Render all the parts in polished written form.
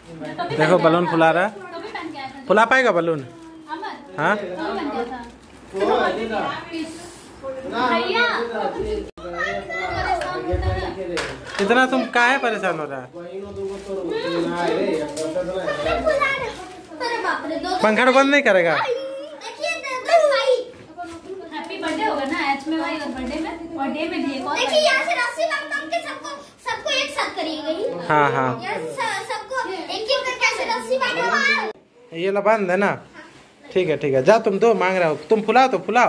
देखो बलून फुला रहा है। फुला पाएगा बलून? हाँ इतना तुम काहे परेशान हो रहा है? पंखा बंद नहीं करेगा? हैप्पी बर्थडे होगा ना एच में भाई, और बर्थडे में और डे में भी एक और। देखिए यहाँ से रस्सी बांध के सबको एक साथ करिएगा। हाँ हाँ सबको एक करके ऐसे रस्सी बांधो। ये ला बांध है ना? ठीक है जा, तुम दो मांग रहा हो, तुम फुलाओ तो फुलाओ।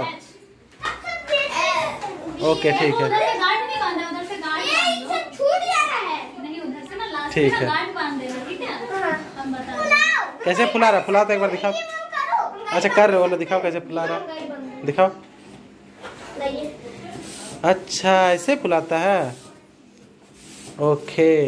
ओके ठीक है ठीक है। कैसे फुला रहा? फुलाओ तो एक बार दिखाओ। अच्छा कर रहे हो, दिखाओ कैसे फुला रहा, दिखाओ। अच्छा ऐसे फुलाता है, ओके।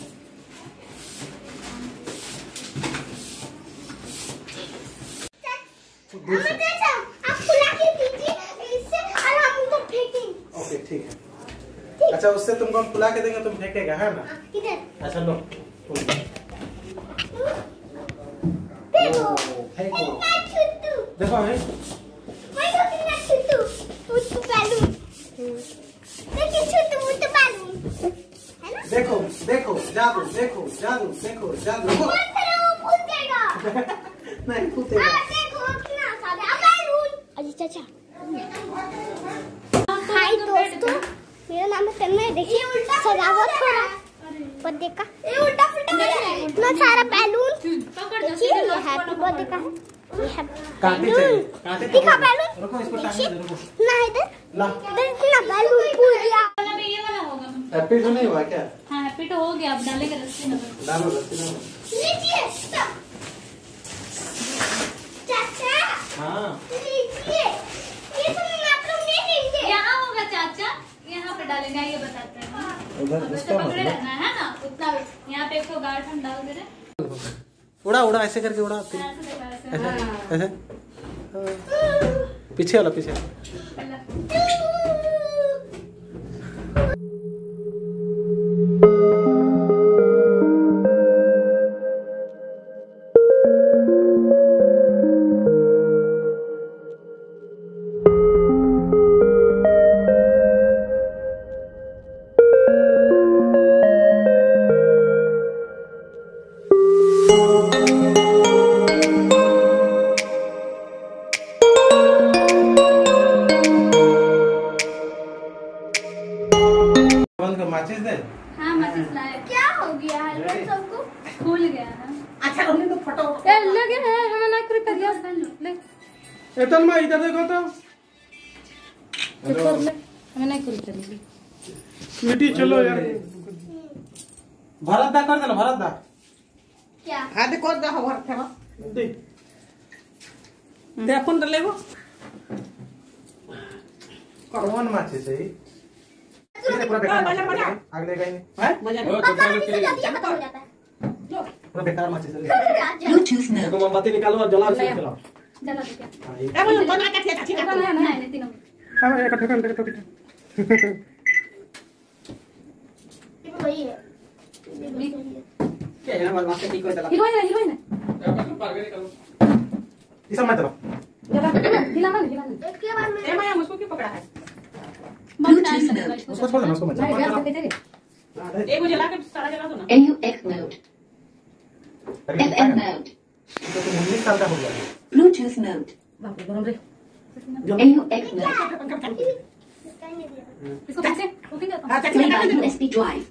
ओके ठीक है। अच्छा उससे तुमको हम फुला के देंगे, तुम फेंकेगा है ना? अच्छा लो देखो है देखो देखो जादू, देखो जादू, देखो जादू। नहीं फूटेगा। चाचा हाय दोस्तों, मेरा नाम है तन्मय। देखिए सजावट हो रहा है बर्थडे का। ये उल्टा फुल्टा इतना सारा बैलून। देखिए ये हैप्पी बर्थडे का है। ये है दिखा बैलून। रुको इसको टांगने दो, रुको ना इधर इतना बैलून फूल गया। ये वाला होगा। हैप्पी तो नहीं हुआ क्या? हाँ हैप्पी तो हो गया, अब डालेगा रस्सी में। डालो रस्सी में। लीजिए चाचा। हाँ लीजिए, ये सब आप लोग नहीं लेंगे। यहाँ होगा चाचा, यहाँ पे डालेंगे, ये बताते हैं। उधर उसको पकड़े रहना है ना उतना। यहाँ पे एक तो गार्ड हम डाल दे रहे। उड़ा उड़ा ऐसे करके उड़ा। ऐसे ऐसे पीछे वाला, पीछे माचिस दे। हाँ माचिस लाए। क्या हो गया है सबको? फूल गया ना। अच्छा हमने तो फोटो लगे हैं हमें ना कर दिया ले। एतन में इधर देखो तो हमें नहीं कर दिया। मिट्टी चलो यार। भरत दा कर देना, भरत दा। क्या आदि कर दा हवर थे दे ते अपन लेबो कौन माचिस है? पूरा बेकार आगे गए हैं मजा पूरा बेकार माचिस है। ब्लूटूथ में देखो मोमबत्ती निकालो और जलाओ, चलाओ जला दे क्या? ए बोलो बना के चाची का नहीं नहीं तीनों। हां एक ठोकन देखो तो वही है। क्या है हमारे मास्टर ठीक कर दला हीरोइन है, हीरोइन है। इस समय चलो जला दिला ना एक के बार में ए मैं मुझको क्यों पकड़ा है? उसको छोड़ देना, उसको मत नहीं गैस छोड़ो। पे दे दे। एक को जला के सारा जला दो ना। AUX mode. FM mode. तो तुम 19 साल का हो गया। Bluetooth mode. बाप रे गरम रे। AUX mode. इसको कैसे कुकिंग करता हूं। Play by USB drive.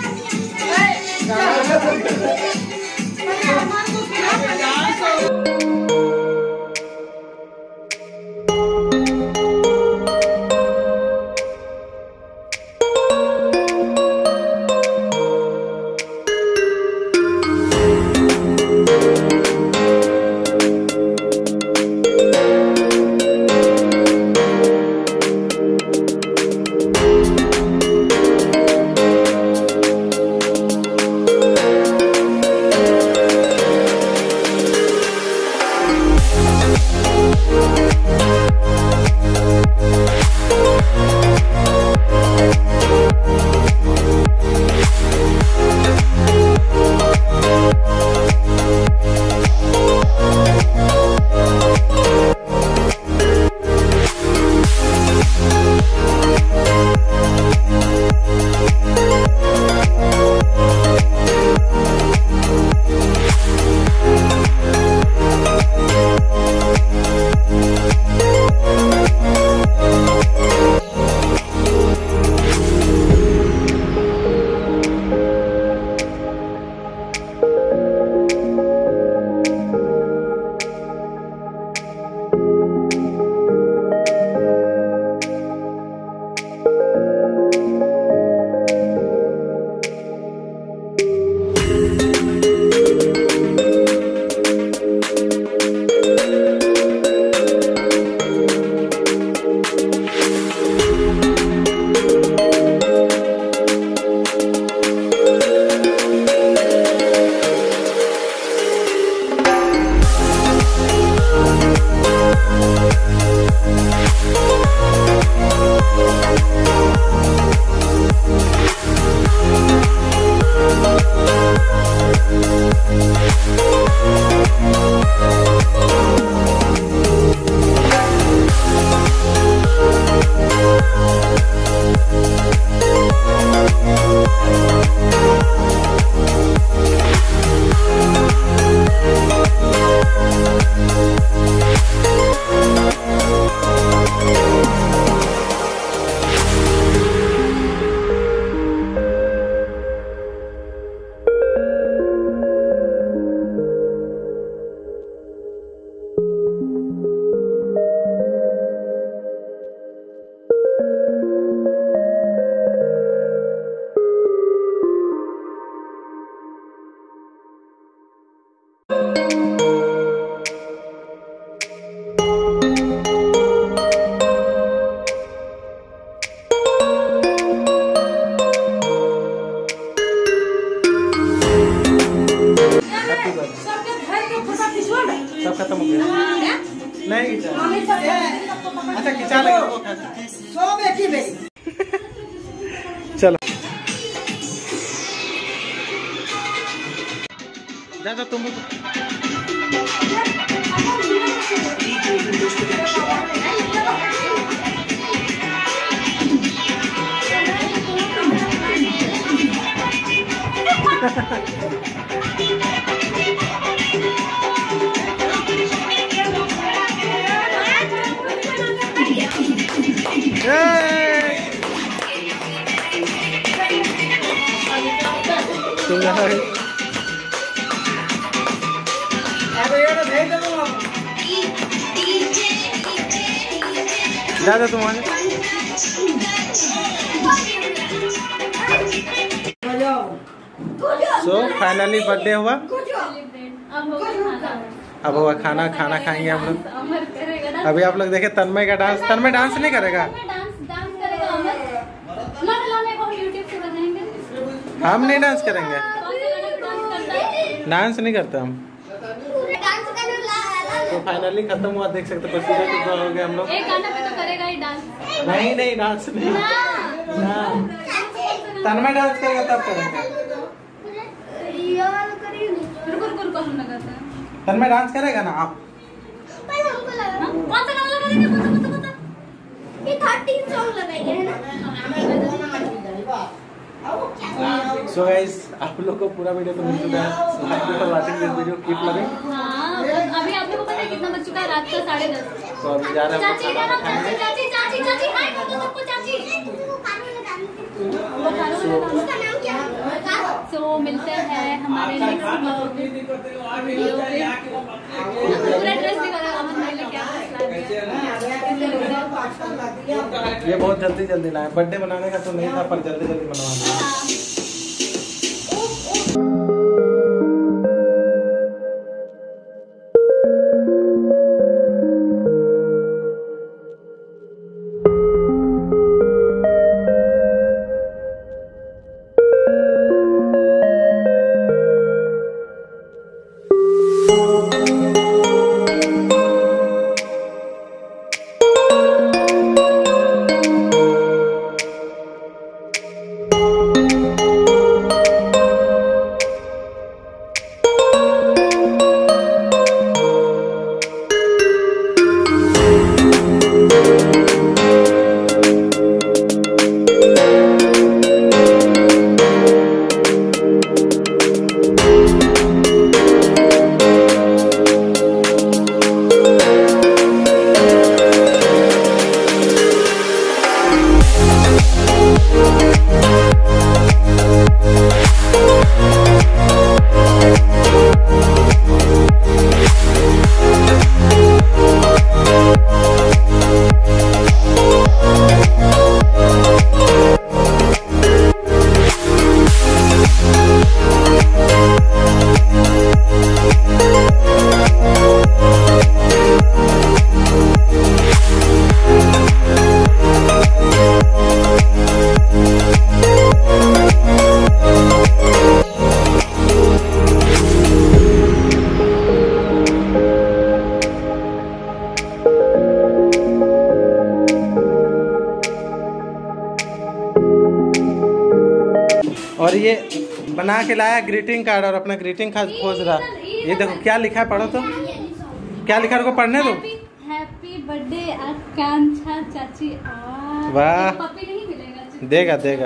चलो सब खत्म हो गया। नहीं खिंचा। अच्छा खिंचा लेगा वो खा। चलो जा तुम। ज्यादा तुम्हारे सो फाइनली बर्थडे हुआ। अब हुआ खाना खाएंगे हम लोग। अभी आप लोग देखे तन्मय का डांस। तन्मय डांस नहीं करेगा। हम नहीं डांस करेंगे। डांस नहीं करते हम। तो फाइनली खत्म हुआ। देख सकते प्रोसीजर कितना हो गया हम लोग। एक गाना पे तो करेगा ही डांस। नहीं डांस नहीं। तन्मय डांस करेगा तब करेंगे। तन्मय डांस करेगा ना आप। कौन सा गाना लगाएंगे? ये 13 सॉन्ग लगाएंगे है ना। सो गाइस आप लोग को पूरा वीडियो तो मिल चुका है। So thank you for watching this video. Keep loving. अभी आप लोगों को पता है कितना बज चुका है? रात का 10:30। तो अभी जा रहे हैं। चाची हाय कर दो सबको। चाची सो मिलते हैं हमारे नेक्स्ट वीडियो पे। पूरा ड्रेस दिखाना अमन भाई ने क्या ये बहुत जल्दी लाया। बर्थडे बनाने का तो नहीं था पर जल्दी बनवा दिया। और ये बना के लाया ग्रीटिंग कार्ड और अपना ग्रीटिंग कार्ड खोज रहा। ये देखो क्या लिखा है, पढ़ो तो क्या लिखा है, पढ़ने दो। हैप्पी बर्थडे आकांक्षा चाची। वाह, पपी नहीं मिलेगा। देगा देगा।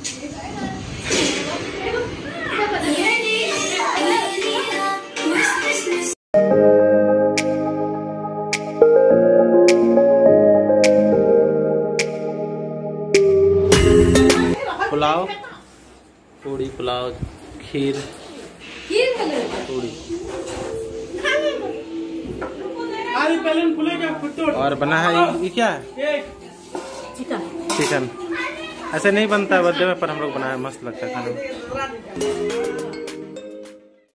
पुलाव, पूड़ी, पुलाव, खीर, पूड़ी और बना है ये क्या है? चिकन। ऐसे नहीं बनता है बर्थडे में, पर हम लोग बनाया, मस्त लगता है खाने में।